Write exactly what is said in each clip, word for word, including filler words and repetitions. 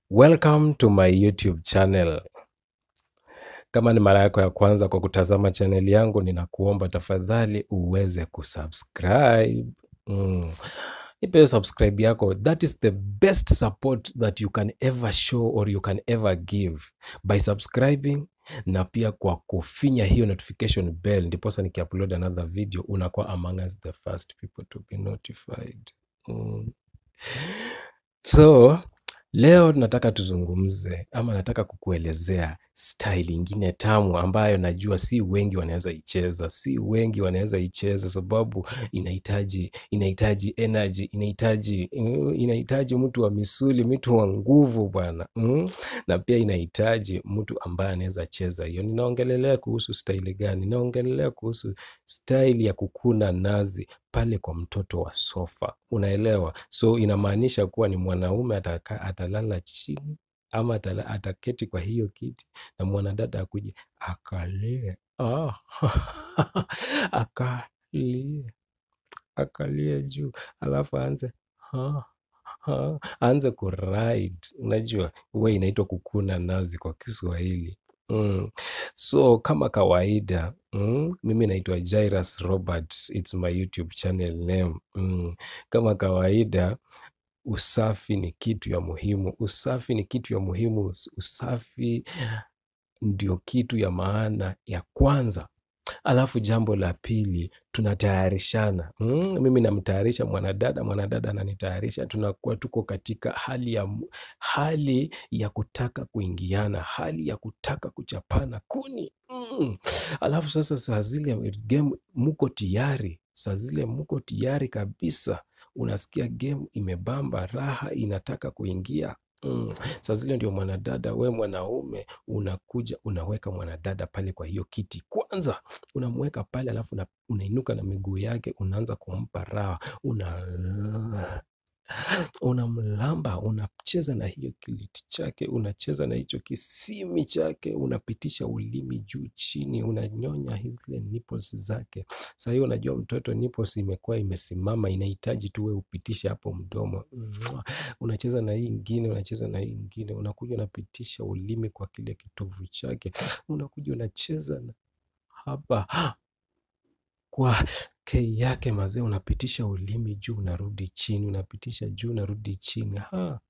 Welcome to my YouTube channel. Kama ni mara yako ya kwanza kwa kutazama channel yangu, ninakuomba tafadhali uweze kusubscribe. Mm. Ipe subscribe yako. That is the best support that you can ever show or you can ever give. By subscribing na pia kwa kufinya hiyo notification bell, ndiposa nikiupload another video unakuwa among us the first people to be notified. Mm. So leo nataka tuzungumze ama nataka kukuelezea style ingine tamu ambayo najua si wengi wanaweza icheza, si wengi wanaweza icheza sababu inahitaji inahitaji energy, inahitaji inahitaji mtu wa misuli, mtu wa nguvu bwana. Mm? Na pia inahitaji mtu ambaye anaweza cheza hiyo. Ninaongelelea kuhusu style gani? Ninaongelelea kuhusu style ya kukuna nazi pale kwa mtoto wa sofa. Unaelewa? So inamaanisha kuwa ni mwanaume ataka, atalala chini ama atala, ataketi kwa hiyo kiti na mwanadada akuje akalie. Ah. akalie. Akalie juu. Alafu aanze ha ha aanze kuride. Unajua huwa inaitwa kukuna nazi kwa Kiswahili. Mm. So kama kawaida, mm, mimi naitwa Jairus Robert, it's my YouTube channel name. Mm. Kama kawaida, usafi ni kitu ya muhimu. Usafi ni kitu ya muhimu. Usafi ndio kitu ya maana ya kwanza. Alafu jambo la pili, tunatayarishana. Mm, mimi namtayarisha mwanadada, mwanadada ananitayarisha. Tunakuwa tuko katika hali ya hali ya kutaka kuingiana, hali ya kutaka kuchapana kuni. Mm. Alafu sasa saa zile game muko tayari, saa zile muko tayari kabisa. Unasikia game imebamba, raha inataka kuingia. Mm. Saa zile ndio mwanadada, we mwanaume unakuja unaweka mwanadada pale kwa hiyo kiti kwanza, unamweka pale, alafu una, unainuka na miguu yake, unaanza kumpa raha, una unamlamba, unacheza na hiyo kiliti chake, unacheza na hicho kisimi chake, unapitisha ulimi juu chini, unanyonya zile nipples zake. Sasa hiyo unajua mtoto nipples imekuwa imesimama, inahitaji tu wewe upitishe hapo mdomo. Unacheza na hii ingine, unacheza na hii ingine, unakuja unapitisha ulimi kwa kile kitovu chake, unakuja unacheza na hapa kwa kei yake mazee, unapitisha ulimi juu unarudi chini, unapitisha juu unarudi chini. Ha.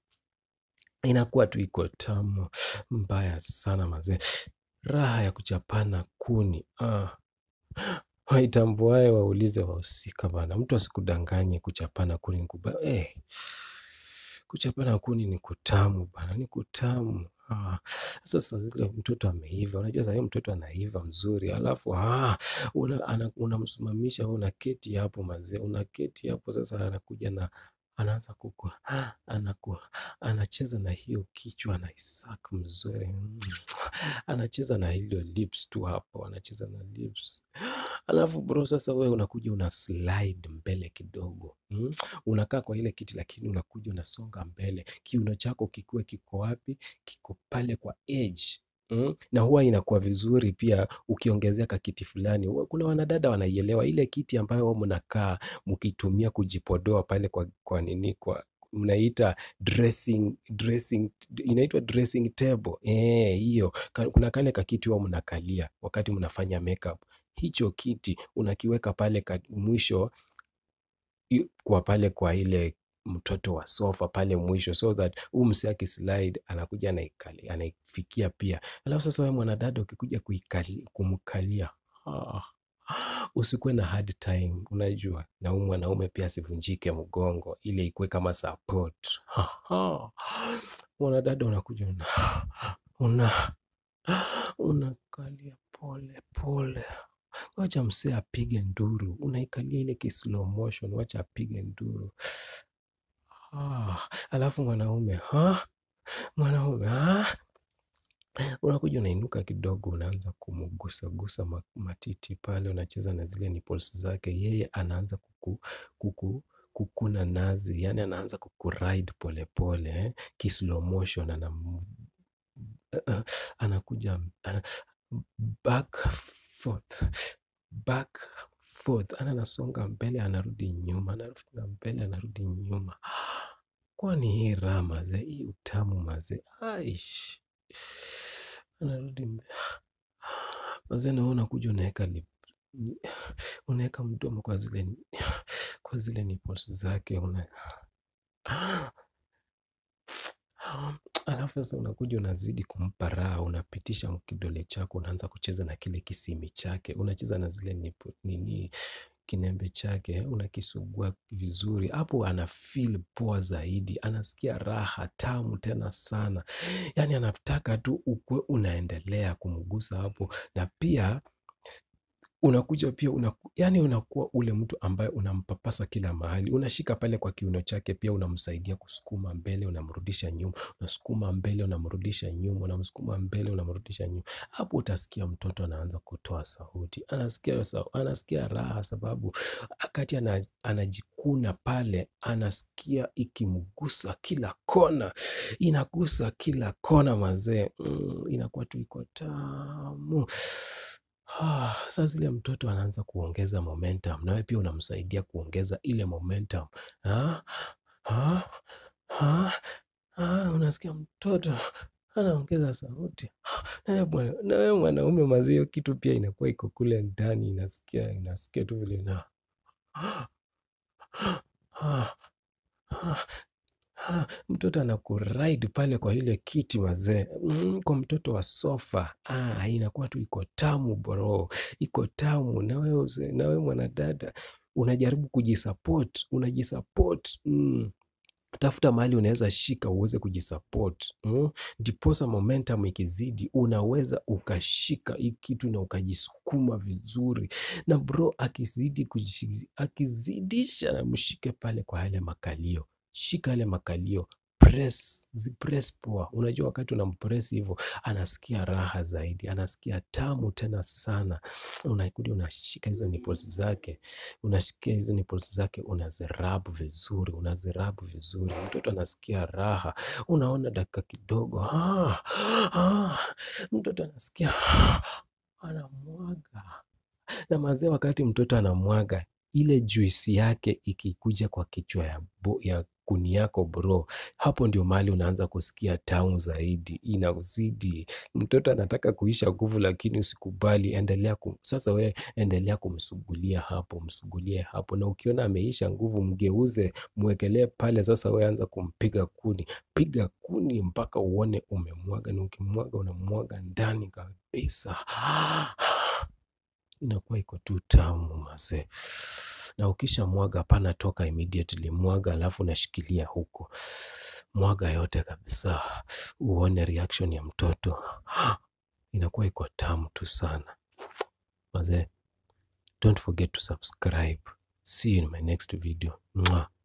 Inakuwa tu iko tamu mbaya sana mazee. Raha ya kuchapana kuni. Ah. Waitambuae waulize wahusika bana. Mtu asikudanganye kuchapana kuni ni kubaya. Eh. Kuchapana kuni ni kutamu bana, ni kutamu. Ah, sasa zile mtoto ameiva, unajua sasa mtoto anaiva mzuri, alafu ah unamsimamisha, una unaketi hapo mazee, unaketi hapo sasa, anakuja na anaanza kuku anaku anacheza na hiyo kichwa, anaisak mzuri. Mm. Anacheza na hilo lips tu hapo, anacheza na lips. Alafu bro sasa wewe unakuja una slide mbele kidogo. Mm? Unakaa kwa ile kiti lakini unakuja unasonga mbele. Kiuno chako kikuwe kiko wapi? Kiko pale kwa edge. Mm? Na huwa inakuwa vizuri pia ukiongezea kakiti fulani. Kuna wanadada wanaielewa ile kiti ambayo wao mnakaa mkitumia kujipodoa pale kwa kwa nini kwa mnaita dressing dressing inaitwa dressing table. Eh, hiyo. Kuna kale kakiti wao mnakalia wakati mnafanya makeup. Hicho kiti unakiweka pale mwisho kwa pale kwa ile mtoto wa sofa pale mwisho, so that huyu msee akislide anakuja anaikali anaifikia pia. Alafu sasa wewe mwanadada ukikuja kuikali kumkalia, ah, usikuwe na hard time, unajua, na huyu mwanaume pia asivunjike mgongo, ile ikuwe kama support. Mwanadada unakuja una una unakalia pole pole, wacha msee apige nduru, unaikalia ile ki slow motion, wacha apige nduru. Ah, alafu mwanaume ha mwanaume ha unakuja unainuka kidogo, unaanza kumgusa gusa matiti pale, unacheza na zile nipples zake, yeye anaanza kuku, kuku kukuna nazi, yani anaanza kukuride pole pole, eh? Ki slow motion, ana uh, uh, anakuja ana, back forth back forth, ana nasonga mbele anarudi nyuma, anasonga mbele anarudi nyuma. kwani hii raha mazee, hii utamu mazee, aish, anarudi mbe- mazee, na wewe unakuja unaweka lip, unaweka mdomo kwa zile kwa zile nipples zake una alafu sasa unakuja unazidi kumpa raha, unapitisha kidole chako, unaanza kucheza na kile kisimi chake, unacheza na zile nipo, nini kinembe chake, unakisugua vizuri. Hapo ana feel poa zaidi, anasikia raha tamu tena sana. Yani anataka tu ukwe unaendelea kumgusa hapo, na pia unakuja pia unaku, yani unakuwa ule mtu ambaye unampapasa kila mahali, unashika pale kwa kiuno chake, pia unamsaidia kusukuma mbele, unamrudisha nyuma, unasukuma mbele, unamrudisha nyuma, unamsukuma mbele, unamrudisha nyuma. Hapo utasikia mtoto anaanza kutoa sauti, anasikia anasikia raha, sababu wakati anajikuna pale, anasikia ikimgusa kila kona, inagusa kila kona mazee. Mm, inakuwa tu iko tamu. Ah, sasa zile mtoto anaanza kuongeza momentum, nawe pia unamsaidia kuongeza ile momentum. Ah, ah, ah, ah, unasikia mtoto anaongeza sauti. Na bwana, na wewe mwanaume mazee, hiyo kitu pia inakuwa iko kule ndani, inasikia inasikia tu vile na ah, ah, ah, ah, mtoto anakuride pale kwa ile kiti mazee. Mm, kwa mtoto wa sofa. Ah, inakuwa tu iko tamu bro. Iko tamu. Na wewe uze- na wewe mwanadada unajaribu kujisupport, unajisupport. Mm. Tafuta mahali unaweza shika uweze kujisupport. Mm. Ndiposa momentum ikizidi unaweza ukashika hii kitu na ukajisukuma vizuri. Na bro akizidi kujishi- akizidisha, na mshike pale kwa yale makalio, shika yale makalio, press, zipress poa. Unajua wakati unampress hivyo anasikia raha zaidi, anasikia tamu tena sana. Unakuja unashika hizo nipples zake, unashikia hizo nipples zake, unazirabu vizuri, unazirabu vizuri, mtoto anasikia raha. Unaona dakika kidogo, ah, ah, mtoto anasikia anamwaga. Na mazee, wakati mtoto anamwaga ile juisi yake ikikuja kwa kichwa ya, bo, ya kuni yako bro, hapo ndio mahali unaanza kusikia tamu zaidi, inazidi. Mtoto anataka kuisha nguvu, lakini usikubali, endelea kum, sasa we endelea kumsugulia hapo, msugulie hapo, na ukiona ameisha nguvu mgeuze, mwekelee pale. Sasa we anza kumpiga kuni, piga kuni mpaka uone umemwaga, na ukimwaga unamwaga ndani kabisa. Inakuwa iko tu tamu mazee. Na ukisha mwaga, hapana toka immediately, mwaga alafu unashikilia huko, mwaga yote kabisa, uone reaction ya mtoto. Inakuwa iko tamu tu sana mazee. Don't forget to subscribe. See you in my next video. Mwah.